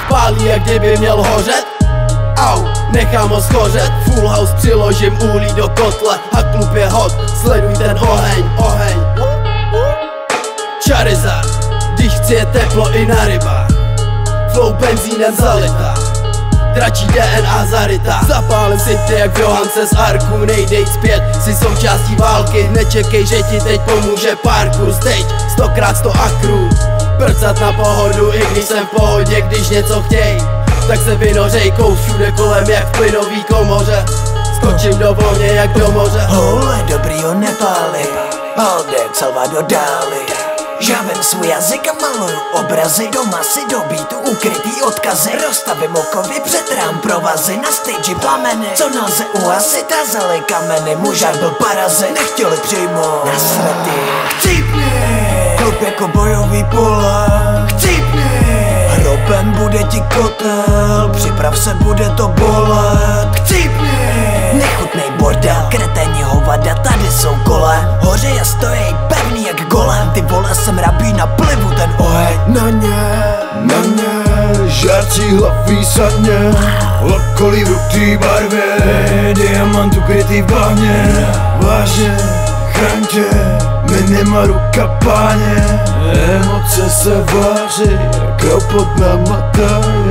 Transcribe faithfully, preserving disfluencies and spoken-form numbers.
pálí, jak kdyby měl hořet. Au, nechám ho schořet. Full house přiložím uhlí do kotle a klub je hot, sleduj ten oheň, oheň. Charizard, když chci je teplo i na rybách. Flow benzínem zalitá, dračí D N A zarytá. Zapálím si ty jak v Johance z Arku. Nejdej zpět, si součástí války. Nečekej, že ti teď pomůže parkour. Stage, stokrát sto akrů. Prcat na pohodu, i když jsem v pohodě. Když něco chtěj, tak se vynořejkou. Všude kolem jak v plynový komoře. Skočím do volně jak do moře. Hole, dobrýho nepáli, Haldek, Salvador Dali. Žávem svůj jazyk a maluju obrazy. Doma si do beatu ukrytý odkazy. Rozstavím okovy před rám provazy. Na stage plameny, co nelze uhasit. A zalej kameny, mužák byl parazit. Nechtěli přijmout na světy. Chcípni, klub jako bojový pole. Chcípni, hrobem bude ti kotel. Připrav se, bude to bolet. Chcípni, nechutnej bordel, kreténi hovada, tady jsou kole. Hoře já stojí pevný jak golem. Ty vole, jsem rabí na plivu ten oheň. Na ně, na ně, žárcí hlavý sadně. Okolí v rutý barvě, diamant ukrytý v bahně. Vážně, chraň tě, minima ruka páně. Emoce se váří, jak pod náma taje.